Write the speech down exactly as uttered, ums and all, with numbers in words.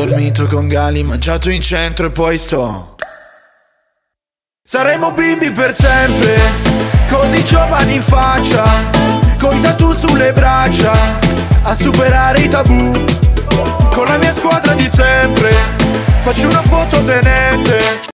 dormito con Gali, mangiato in centro e poi sto. Saremo bimbi per sempre, così giovani in faccia, coi tattoo sulle braccia, a superare i tabù.